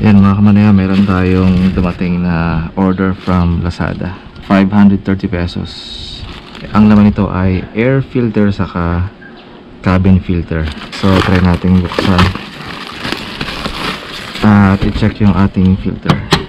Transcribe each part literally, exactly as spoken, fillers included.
Yan mga kamanaya, meron tayong dumating na order from Lazada, five hundred thirty pesos. Ang laman nito ay air filter saka cabin filter. So try natin buksan at i-check yung ating filter.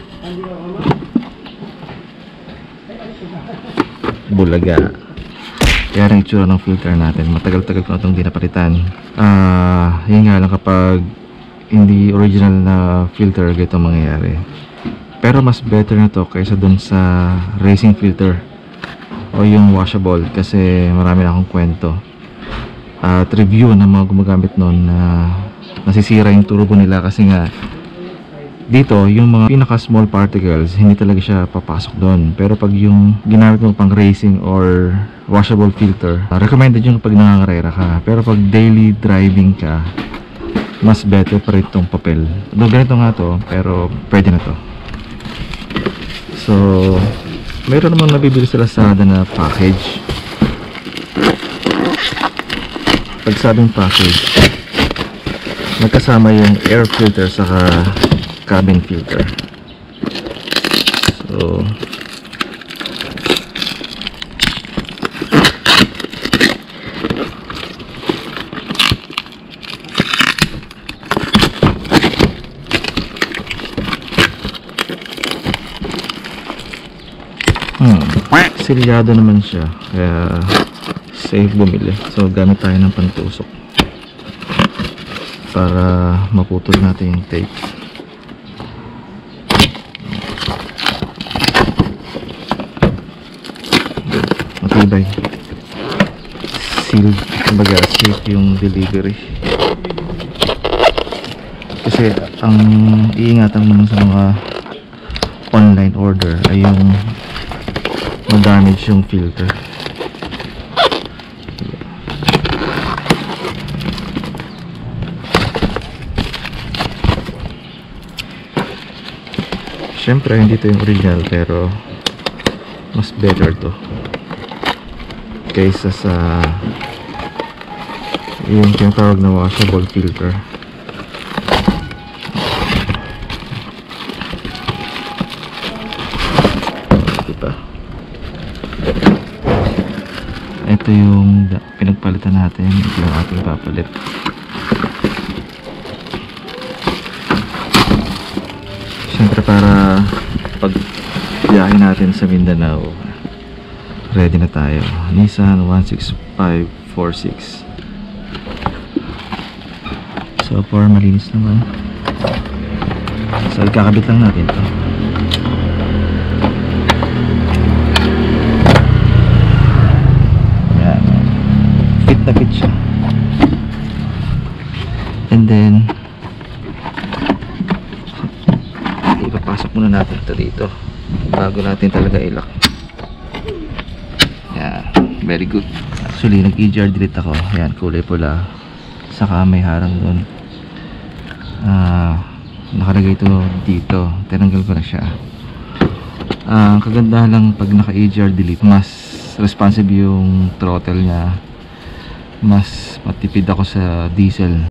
Bulaga. Yan ang itsura ng filter natin. Matagal-tagal ko na itong dinapalitan. Ah, uh, yun nga lang kapag hindi original na filter, ganito mangyayari. Pero mas better na to kaysa dun sa racing filter o yung washable, kasi marami na akong kwento at review ng mga gumagamit nun na nasisira yung turbo nila, kasi nga dito yung mga pinaka small particles hindi talaga siya papasok doon. Pero pag yung ginamit mo pang racing or washable filter, uh, recommended yung pag nangangarera ka. Pero pag daily driving ka, mas better pa rin itong papel. No, ganito nga to, pero pwede na to. So meron namang nabibili sa Lazada na package. Pag sabing package, magkasama yung air filter saka cabin filter. So hmm, silyado naman siya, kaya safe bumili. So gamit tayo ng pantusok para maputol natin yung tape. Matibay, sealed, kumbaga safe yung delivery. Kasi ang iingatan mo sa mga online order ay yung ma-damage yung filter. Siyempre hindi to yung original, pero mas better to kaysa sa yung tinatawag na washable filter. Diba? Ito yung pinagpalitan natin. Ito yung ating papalit. Siyempre para pag biyahe natin sa Mindanao, ready na tayo. Nissan one six five four six. So far malinis naman. So ikakabit lang natin to. Yan. Fit na fit siya. And then ipapasok muna natin ito dito bago natin talaga ilak. Yan, very good. Actually nag E G R delete ako. Yan, kulay pula, saka may harang doon. Ah, nakalagay ito dito, tinanggal ko na siya. Ang uh, kagandahan lang pag naka E G R delete, mas responsive yung throttle niya, mas matipid ako sa diesel.